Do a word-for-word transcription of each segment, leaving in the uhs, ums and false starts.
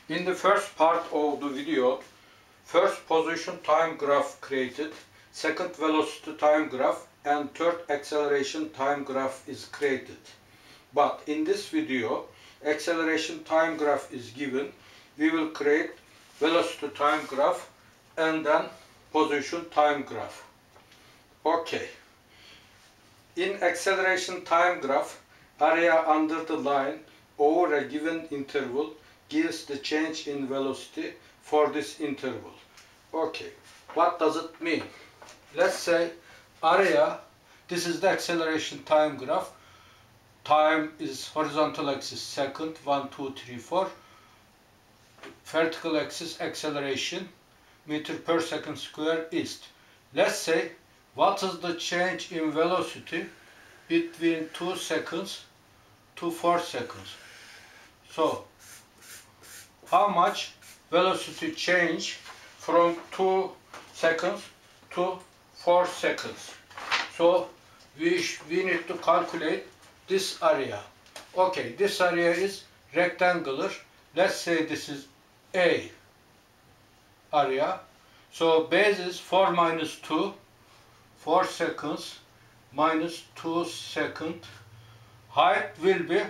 In the first part of the video, first position time graph created, second velocity time graph, and third acceleration time graph is created. But in this video, acceleration time graph is given. We will create velocity time graph and then position time graph. Okay. In acceleration time graph, area under the line over a given interval gives the change in velocity for this interval. Okay, what does it mean? Let's say area, this is the acceleration time graph. Time is horizontal axis second, one, two, three, four. Vertical axis acceleration, meter per second square east. Let's say what is the change in velocity between two seconds to four seconds. So how much velocity change from two seconds to four seconds. So we, we need to calculate this area. Okay, this area is rectangular. Let's say this is A area. So base is four minus two, four seconds minus two seconds. Height will be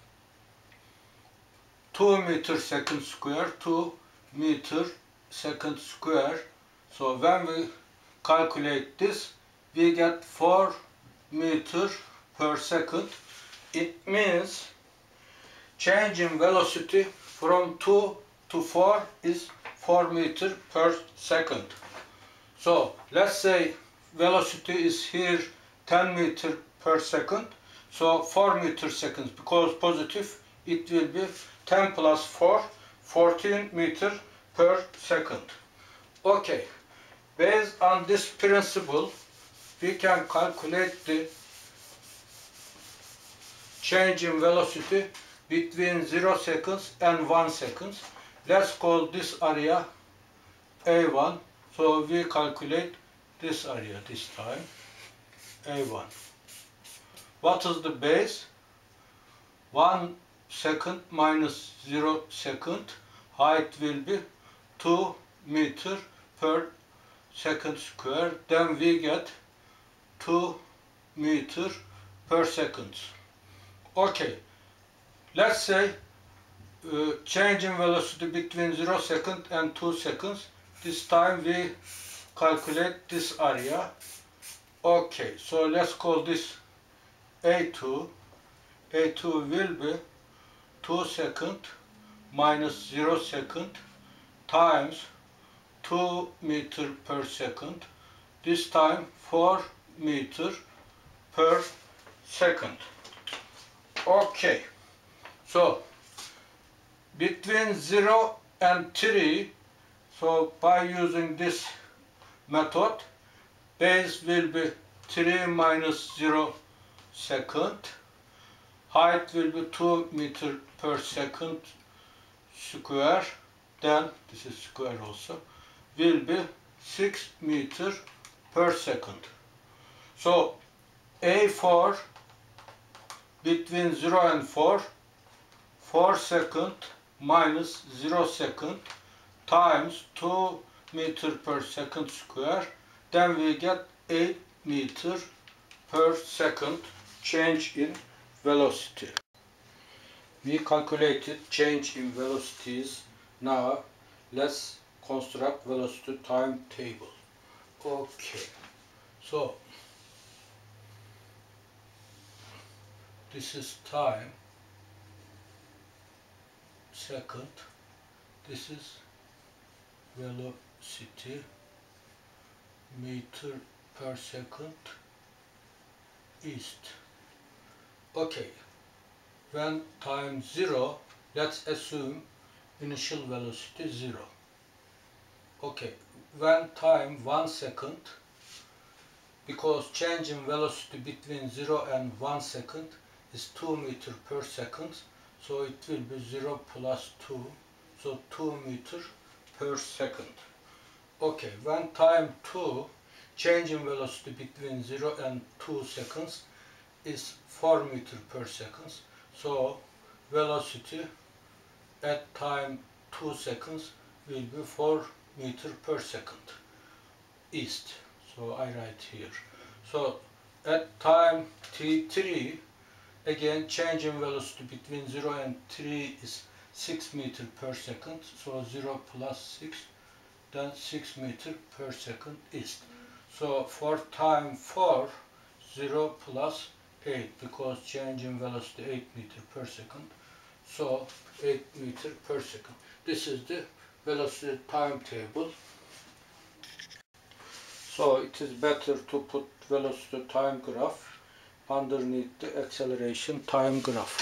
two meter second square, two meter second square. So when we calculate this, we get four meter per second. It means change in velocity from two to four is four meter per second. So let's say velocity is here ten meter per second. So four meter seconds, because positive, it will be ten plus four, fourteen meter per second. Okay, based on this principle, we can calculate the change in velocity between zero seconds and one seconds. Let's call this area A one. So we calculate this area this time, A one. What is the base? one second minus zero second. Height will be two meter per second square. Then we get two meter per second. Okay. Let's say uh, change in velocity between zero second and two seconds. This time we calculate this area. Okay. So let's call this A two. A two will be two second minus zero second times two meter per second. This time four meter per second. Okay. So between zero and three, so by using this method, base will be three minus zero second. Height will be two meter per second square. Then, this is square also, will be six meter per second. So A four between zero and four, four second minus zero second times two meter per second square. Then we get eight meter per second change in velocity. We calculated change in velocities. Now let's construct velocity timetable. Okay. So this is time, second. This is velocity, meter per second, east. Okay, when time zero, let's assume initial velocity zero. Okay, when time one second, because change in velocity between zero and one second is two meter per second, so it will be zero plus two, so two meter per second. Okay, when time two, change in velocity between zero and two seconds is four meter per second. So velocity at time two seconds will be four meter per second east. So I write here. So at time t three, again change in velocity between zero and three is six meter per second. So zero plus six, then six meter per second east. So for time four, zero plus eight, because change in velocity eight meter per second. So eight meter per second. This is the velocity timetable. So it is better to put velocity time graph underneath the acceleration time graph.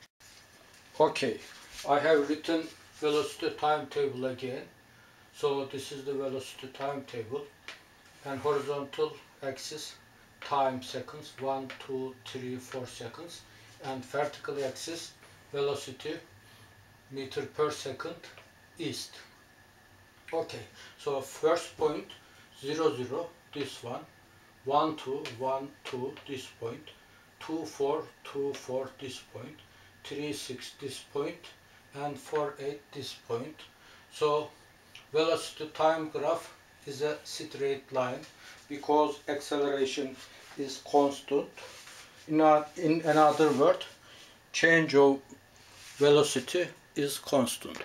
Okay, I have written velocity timetable again. So this is the velocity timetable, and horizontal axis time seconds, one, two, three, four seconds, and vertical axis velocity meter per second east. Okay, so first point zero, zero, this one, one, two, one, two, this point, two, four, two, four, this point, three, six, this point, and four, eight, this point. So velocity time graph is a straight line because acceleration is constant. In, a, in another word, change of velocity is constant.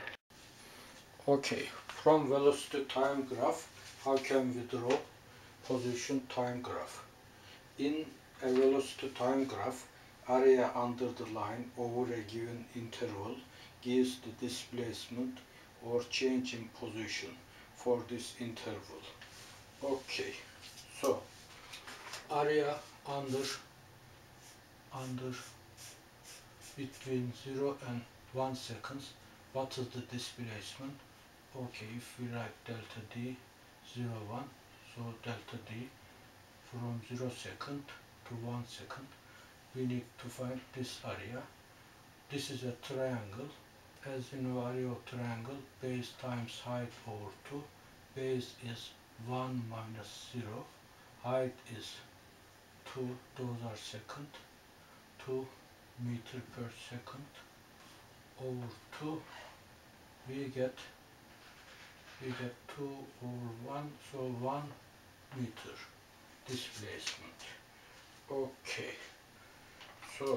Okay, from velocity time graph, how can we draw position time graph? In a velocity time graph, area under the line over a given interval gives the displacement or change in position for this interval. Okay, so area under under between zero and one seconds, what is the displacement? Okay, if we write delta d zero, one, so delta d from zero second to one second, we need to find this area. This is a triangle. As you know, area of triangle, base times height over two. Base is one minus zero. Height is two, those are second. two meter per second over two. We get we get two over one, so one meter displacement. Okay, so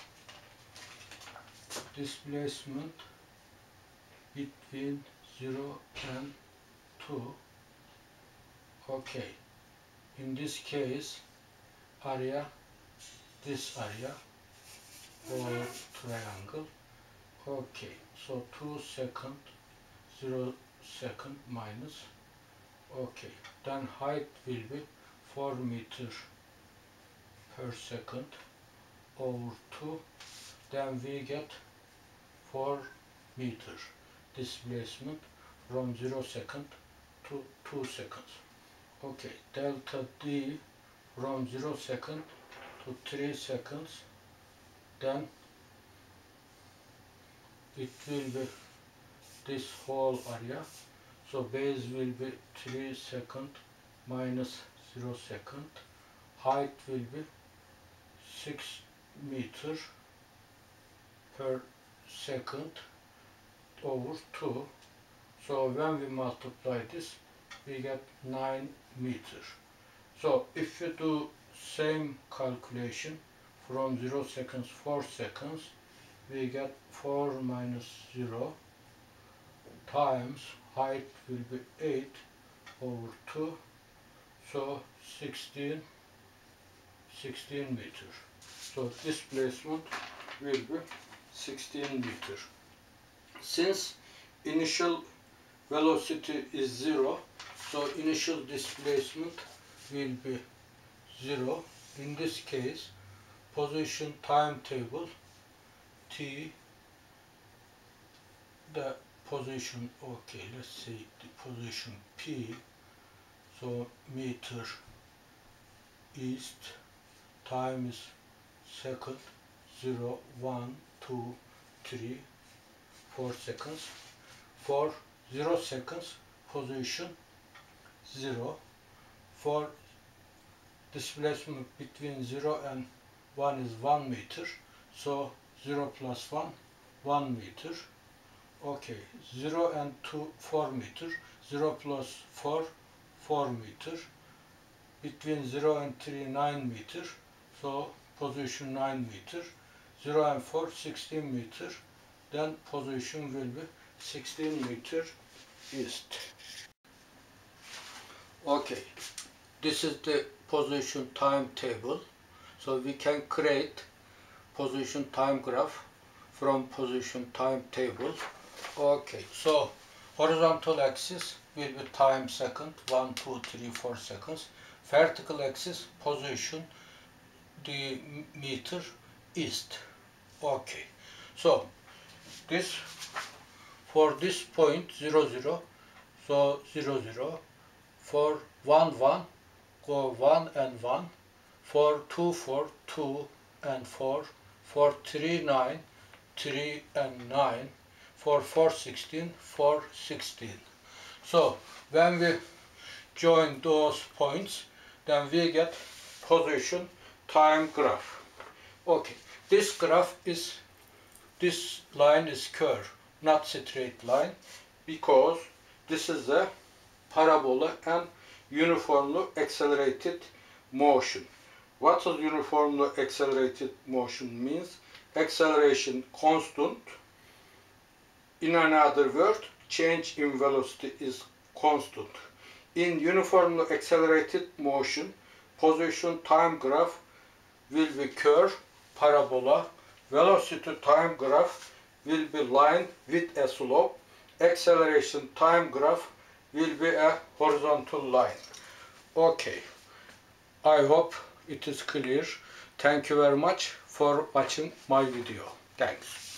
displacement between zero and two. Okay, in this case, area, this area or triangle. Okay, so two second, zero second minus. Okay, then height will be four meter per second over two. Then we get four meter displacement from zero second to two seconds. Okay, delta d from zero second to three seconds, then it will be this whole area. So base will be three second minus zero second. Height will be six meter per second over two. So when we multiply this, we get nine meter. So if you do same calculation from zero seconds, four seconds, we get four minus zero times height will be eight over two, so sixteen, sixteen meter. So displacement will be sixteen meter. Since initial velocity is zero, so initial displacement will be zero. In this case, position timetable t, the position, okay, let's say the position p, so meter east, time is second, zero, one, two, three, four seconds. For zero seconds, position zero. For displacement between zero and one is one meter, so zero plus one, one meter. Okay, zero and two, four meter. zero plus four, four meter. Between zero and three, nine meter. So position nine meter. zero and four, sixteen meter. Then position will be sixteen meter east. Okay, this is the position timetable. So we can create position time graph from position timetable. Okay, so horizontal axis will be time second, one, two, three, four seconds. Vertical axis position, the meter east. Okay, so this for this point zero zero, so zero zero, for one one, go one and one, for two four, two and four, for three nine, three and nine, for four sixteen, four sixteen. So when we join those points, then we get position time graph. Okay, this graph is, this line is curve, not straight line, because this is a parabola and uniformly accelerated motion. What is uniformly accelerated motion means? Acceleration constant. In another word, change in velocity is constant. In uniformly accelerated motion, position time graph will be curve, parabola. Velocity time graph will be line with a slope. Acceleration time graph will be a horizontal line. Okay, I hope it is clear. Thank you very much for watching my video. Thanks.